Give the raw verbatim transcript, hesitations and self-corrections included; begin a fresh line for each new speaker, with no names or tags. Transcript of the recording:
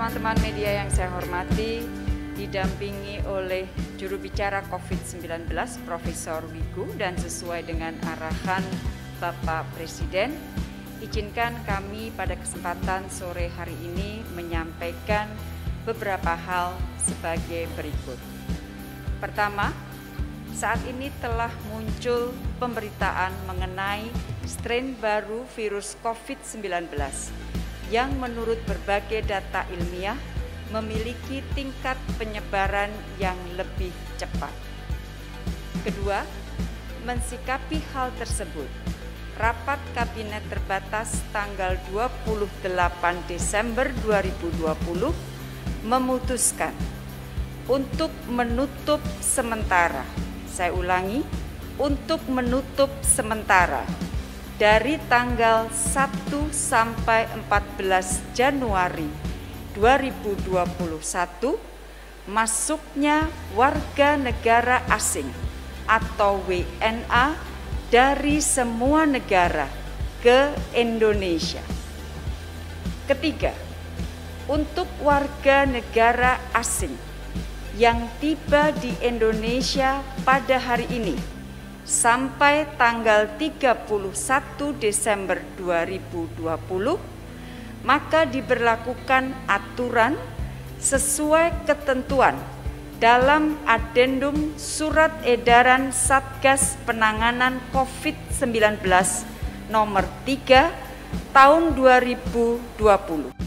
Teman-teman media yang saya hormati, didampingi oleh juru bicara COVID sembilan belas Profesor Wiku dan sesuai dengan arahan Bapak Presiden, izinkan kami pada kesempatan sore hari ini menyampaikan beberapa hal sebagai berikut. Pertama, saat ini telah muncul pemberitaan mengenai strain baru virus COVID sembilan belas yang menurut berbagai data ilmiah memiliki tingkat penyebaran yang lebih cepat. Kedua, mensikapi hal tersebut, rapat kabinet terbatas tanggal dua puluh delapan Desember dua ribu dua puluh memutuskan untuk menutup sementara, saya ulangi, untuk menutup sementara dari tanggal satu sampai empat belas Januari dua ribu dua puluh satu masuknya warga negara asing atau W N A dari semua negara ke Indonesia. Ketiga, untuk warga negara asing yang tiba di Indonesia pada hari ini sampai tanggal tiga puluh satu Desember dua ribu dua puluh, maka diberlakukan aturan sesuai ketentuan dalam Adendum Surat Edaran Satgas Penanganan COVID sembilan belas nomor tiga tahun dua ribu dua puluh.